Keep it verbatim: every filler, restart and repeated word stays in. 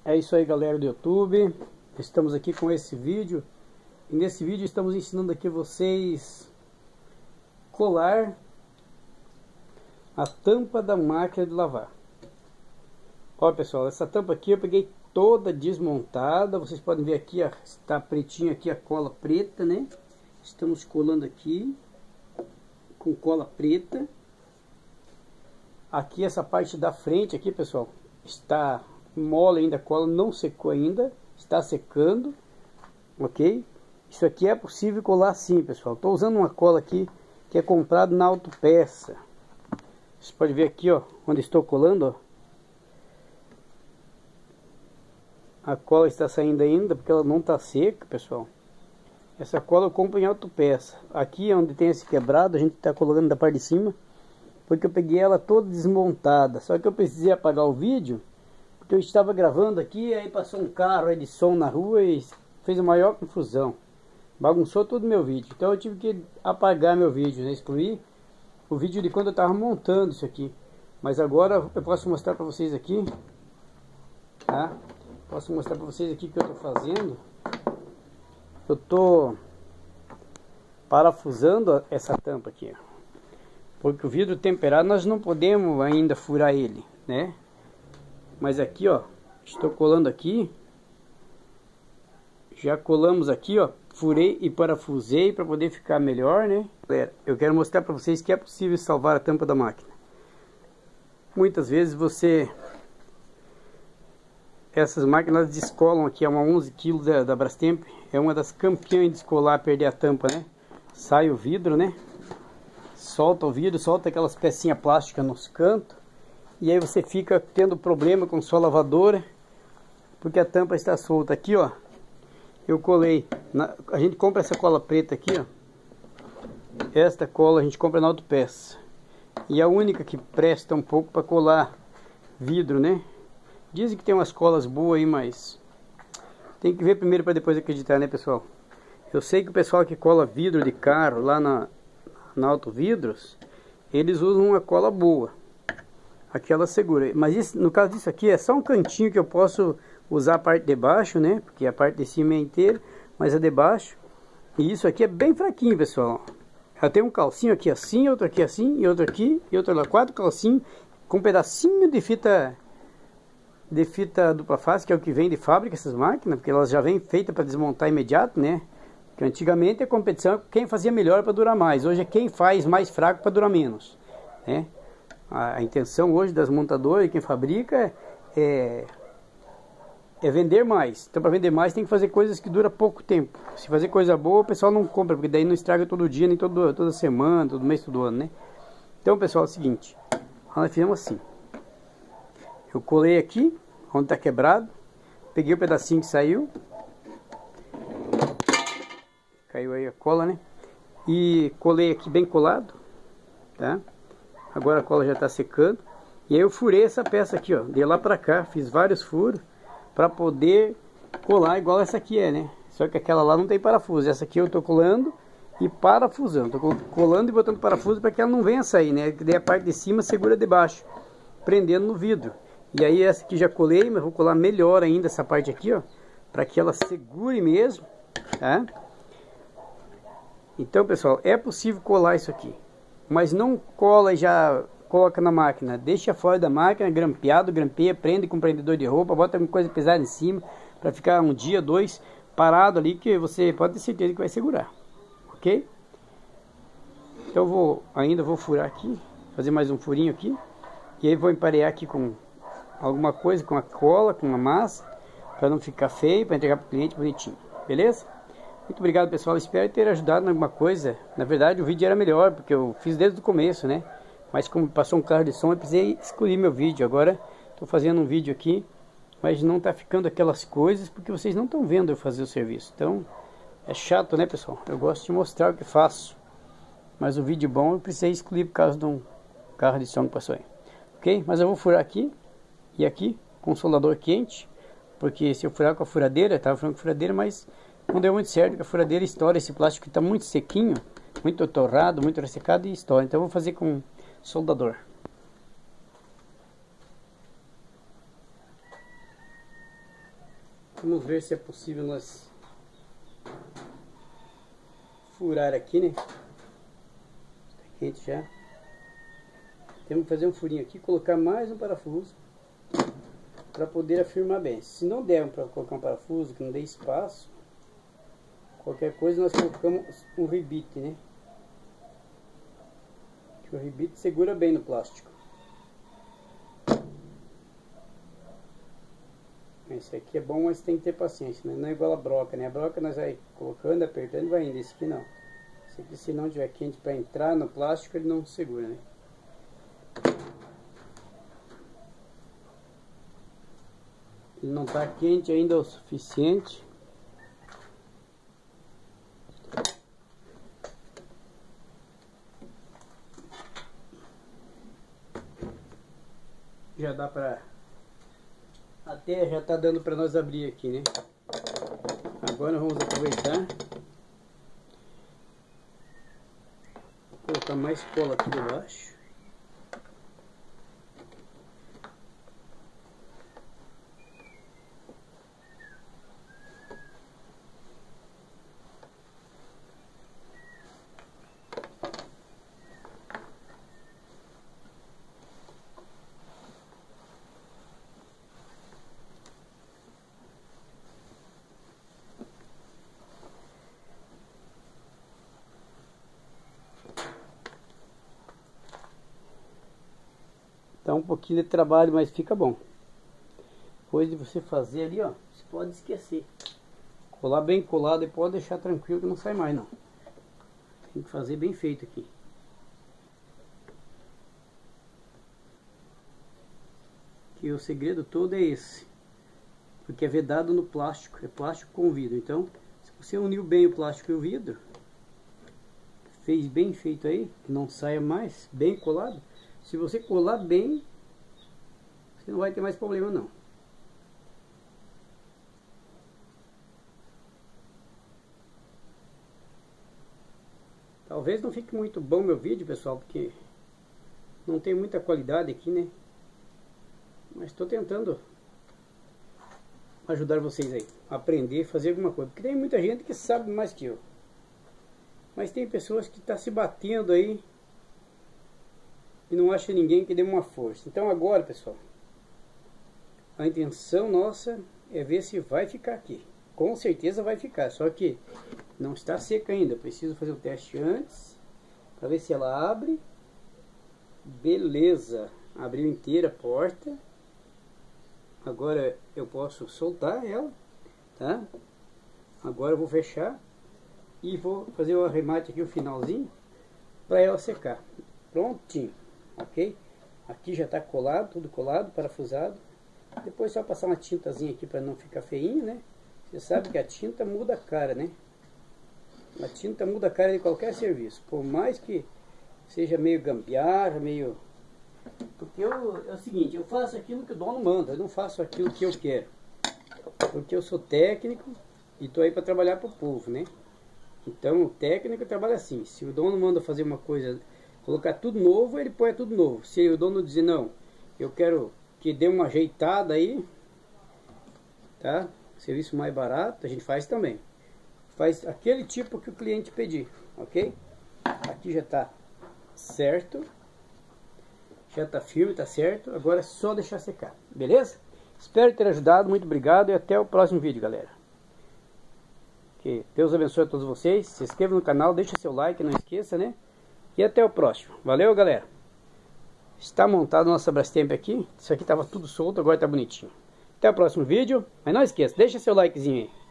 É isso aí, galera do YouTube. Estamos aqui com esse vídeo. E nesse vídeo estamos ensinando aqui vocês colar a tampa da máquina de lavar. Ó, pessoal, essa tampa aqui eu peguei toda desmontada. Vocês podem ver aqui, ó, está pretinha aqui a cola preta, né? Estamos colando aqui com cola preta. Aqui essa parte da frente aqui, pessoal, está mole ainda, a cola não secou ainda, está secando, ok? Isso aqui é possível colar sim, pessoal. Estou usando uma cola aqui que é comprada na Autopeça. Você pode ver aqui, ó, onde estou colando, ó. A cola está saindo ainda porque ela não está seca, pessoal. Essa cola eu compro em Autopeça. Aqui onde tem esse quebrado, a gente está colocando da parte de cima, porque eu peguei ela toda desmontada. Só que eu precisei apagar o vídeo, porque eu estava gravando aqui, aí passou um carro aí de som na rua e fez a maior confusão. Bagunçou todo o meu vídeo. Então eu tive que apagar meu vídeo, né? Excluir o vídeo de quando eu estava montando isso aqui. Mas agora eu posso mostrar para vocês aqui, tá? Posso mostrar para vocês aqui o que eu estou fazendo. Eu estou parafusando essa tampa aqui, ó. Porque o vidro temperado nós não podemos ainda furar ele, né? Mas aqui, ó, estou colando aqui. Já colamos aqui, ó, furei e parafusei para poder ficar melhor, né? Galera, eu quero mostrar para vocês que é possível salvar a tampa da máquina. Muitas vezes você... Essas máquinas descolam aqui, é uma onze quilos da, da Brastemp. É uma das campeãs de descolar, perder a tampa, né? Sai o vidro, né? Solta o vidro, solta aquelas pecinhas plásticas nos cantos. E aí você fica tendo problema com sua lavadora, porque a tampa está solta. Aqui, ó, eu colei, na, a gente compra essa cola preta aqui, ó. Esta cola a gente compra na Autopeça. E a única que presta um pouco para colar vidro, né? Dizem que tem umas colas boas aí, mas tem que ver primeiro para depois acreditar, né, pessoal? Eu sei que o pessoal que cola vidro de carro lá na, na Auto Vidros, eles usam uma cola boa. Aquela segura. Mas isso, no caso disso aqui, é só um cantinho que eu posso usar a parte de baixo, né? Porque a parte de cima é inteira, mas a de baixo. E isso aqui é bem fraquinho, pessoal. Eu tenho um calcinho aqui assim, outro aqui assim, e outro aqui, e outro lá. Quatro calcinhos com um pedacinho de fita... de fita dupla face, que é o que vem de fábrica essas máquinas, porque elas já vêm feitas para desmontar imediato, né? Porque antigamente a competição é quem fazia melhor para durar mais, hoje é quem faz mais fraco para durar menos, né? A, a intenção hoje das montadoras, quem fabrica, é, é vender mais. Então para vender mais tem que fazer coisas que duram pouco tempo. Se fazer coisa boa o pessoal não compra, porque daí não estraga todo dia, nem todo, toda semana, todo mês, todo ano, né? Então, pessoal, é o seguinte, nós fizemos assim. Eu colei aqui, onde está quebrado, peguei o pedacinho que saiu, caiu aí a cola, né? E colei aqui bem colado, tá? Agora a cola já está secando. E aí eu furei essa peça aqui, ó, de lá para cá, fiz vários furos para poder colar igual essa aqui é, né? Só que aquela lá não tem parafuso, essa aqui eu estou colando e parafusando, estou colando e botando parafuso para que ela não venha sair, né? Que daí a parte de cima segura de baixo, prendendo no vidro. E aí essa aqui já colei, mas vou colar melhor ainda essa parte aqui, ó, para que ela segure mesmo, tá? Então, pessoal, é possível colar isso aqui, mas não cola e já coloca na máquina. Deixa fora da máquina, grampeado, grampeia, prende com prendedor de roupa, bota alguma coisa pesada em cima, para ficar um dia, dois, parado ali, que você pode ter certeza que vai segurar, ok? Então eu vou, ainda vou furar aqui, fazer mais um furinho aqui, e aí vou emparear aqui com alguma coisa, com a cola, com a massa, para não ficar feio, para entregar para o cliente bonitinho, beleza? Muito obrigado, pessoal, espero ter ajudado em alguma coisa. Na verdade o vídeo era melhor, porque eu fiz desde o começo, né? Mas como passou um carro de som, eu precisei excluir meu vídeo. Agora estou fazendo um vídeo aqui, mas não está ficando aquelas coisas, porque vocês não estão vendo eu fazer o serviço. Então é chato, né, pessoal? Eu gosto de mostrar o que faço, mas o vídeo bom eu precisei excluir por causa de um carro de som que passou aí, ok? Mas eu vou furar aqui e aqui com o soldador quente, porque se eu furar com a furadeira, estava furando com a furadeira, mas não deu muito certo, porque a furadeira estoura esse plástico que está muito sequinho, muito torrado, muito ressecado e estoura. Então eu vou fazer com soldador. Vamos ver se é possível nós furar aqui, né? Tá quente já. Temos que fazer um furinho aqui, colocar mais um parafuso para poder afirmar bem. Se não der para colocar um parafuso, que não dê espaço, qualquer coisa nós colocamos um rebite, né? Que o rebite segura bem no plástico. Esse aqui é bom, mas tem que ter paciência, né? Não é igual a broca, né? A broca nós vai colocando, apertando e vai indo. Esse aqui não. Esse aqui, se não tiver quente para entrar no plástico, ele não segura, né? Ele não está quente ainda o suficiente. Já dá para... Até já está dando para nós abrir aqui, né? Agora vamos aproveitar. Vou colocar mais cola aqui debaixo. Dá um pouquinho de trabalho, mas fica bom. Depois de você fazer ali, ó, você pode esquecer. Colar bem colado e pode deixar tranquilo que não sai mais, não. Tem que fazer bem feito aqui. Que o segredo todo é esse. Porque é vedado no plástico, é plástico com vidro. Então, se você uniu bem o plástico e o vidro, fez bem feito aí, que não saia mais, bem colado. Se você colar bem, você não vai ter mais problema não. Talvez não fique muito bom meu vídeo, pessoal, porque não tem muita qualidade aqui, né? Mas estou tentando ajudar vocês aí, a aprender a fazer alguma coisa. Porque tem muita gente que sabe mais que eu. Mas tem pessoas que estão se batendo aí e não acha ninguém que dê uma força. Então agora, pessoal, a intenção nossa é ver se vai ficar aqui. Com certeza vai ficar, só que não está seca ainda. Preciso fazer o teste antes para ver se ela abre. Beleza, abriu inteira a porta. Agora eu posso soltar ela, tá? Agora eu vou fechar e vou fazer o arremate aqui, o finalzinho, para ela secar. Prontinho. Ok? Aqui já está colado, tudo colado, parafusado. Depois só passar uma tintazinha aqui para não ficar feinho, né? Você sabe que a tinta muda a cara, né? A tinta muda a cara de qualquer serviço. Por mais que seja meio gambiarra, meio... Porque eu, é o seguinte, eu faço aquilo que o dono manda, eu não faço aquilo que eu quero. Porque eu sou técnico e estou aí para trabalhar para o povo, né? Então o técnico trabalha assim. Se o dono manda fazer uma coisa... Colocar tudo novo, ele põe tudo novo. Se o dono dizer não, eu quero que dê uma ajeitada aí, tá? Serviço mais barato, a gente faz também. Faz aquele tipo que o cliente pedir, ok? Aqui já tá certo. Já tá firme, tá certo. Agora é só deixar secar, beleza? Espero ter ajudado, muito obrigado e até o próximo vídeo, galera. Que Deus abençoe a todos vocês. Se inscreva no canal, deixa seu like, não esqueça, né? E até o próximo. Valeu, galera. Está montado nossa Brastemp aqui. Isso aqui estava tudo solto, agora está bonitinho. Até o próximo vídeo. Mas não esqueça, deixa seu likezinho aí.